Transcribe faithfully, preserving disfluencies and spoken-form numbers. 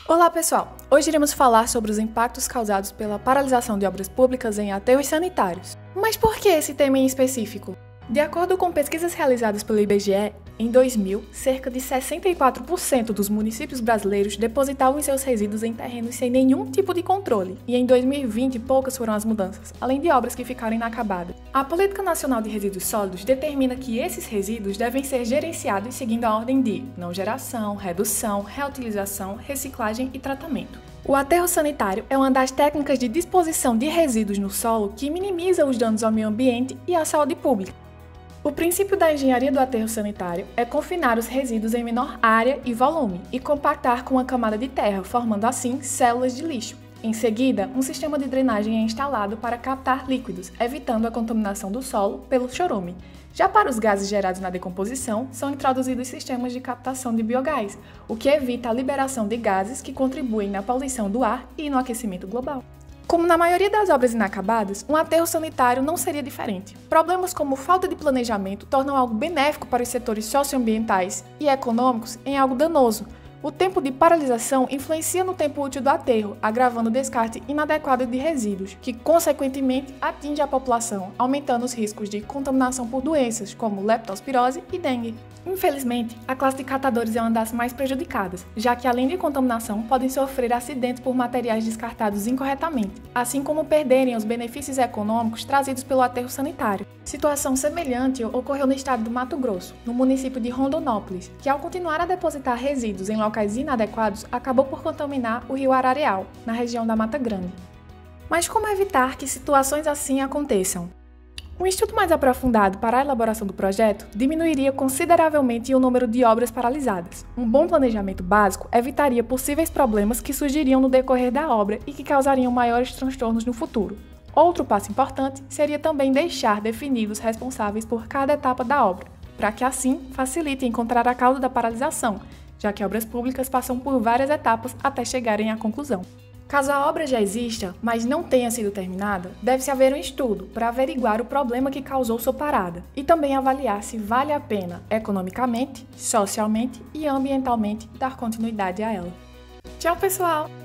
Olá pessoal, hoje iremos falar sobre os impactos causados pela paralisação de obras públicas em aterros sanitários. Mas por que esse tema em específico? De acordo com pesquisas realizadas pelo I B G E, em dois mil, cerca de sessenta e quatro por cento dos municípios brasileiros depositavam seus resíduos em terrenos sem nenhum tipo de controle, e em dois mil e vinte poucas foram as mudanças, além de obras que ficaram inacabadas. A Política Nacional de Resíduos Sólidos determina que esses resíduos devem ser gerenciados seguindo a ordem de não geração, redução, reutilização, reciclagem e tratamento. O aterro sanitário é uma das técnicas de disposição de resíduos no solo que minimiza os danos ao meio ambiente e à saúde pública. O princípio da engenharia do aterro sanitário é confinar os resíduos em menor área e volume e compactar com uma camada de terra, formando assim células de lixo. Em seguida, um sistema de drenagem é instalado para captar líquidos, evitando a contaminação do solo pelo chorume. Já para os gases gerados na decomposição, são introduzidos sistemas de captação de biogás, o que evita a liberação de gases que contribuem na poluição do ar e no aquecimento global. Como na maioria das obras inacabadas, um aterro sanitário não seria diferente. Problemas como falta de planejamento tornam algo benéfico para os setores socioambientais e econômicos em algo danoso. O tempo de paralisação influencia no tempo útil do aterro, agravando o descarte inadequado de resíduos, que consequentemente atinge a população, aumentando os riscos de contaminação por doenças como leptospirose e dengue. Infelizmente, a classe de catadores é uma das mais prejudicadas, já que além de contaminação, podem sofrer acidentes por materiais descartados incorretamente, assim como perderem os benefícios econômicos trazidos pelo aterro sanitário. Situação semelhante ocorreu no estado do Mato Grosso, no município de Rondonópolis, que ao continuar a depositar resíduos em locais inadequados, acabou por contaminar o rio Arareal, na região da Mata Grande. Mas como evitar que situações assim aconteçam? Um estudo mais aprofundado para a elaboração do projeto diminuiria consideravelmente o número de obras paralisadas. Um bom planejamento básico evitaria possíveis problemas que surgiriam no decorrer da obra e que causariam maiores transtornos no futuro. Outro passo importante seria também deixar definidos responsáveis por cada etapa da obra, para que assim facilite encontrar a causa da paralisação, já que obras públicas passam por várias etapas até chegarem à conclusão. Caso a obra já exista, mas não tenha sido terminada, deve-se haver um estudo para averiguar o problema que causou sua parada e também avaliar se vale a pena economicamente, socialmente e ambientalmente dar continuidade a ela. Tchau, pessoal!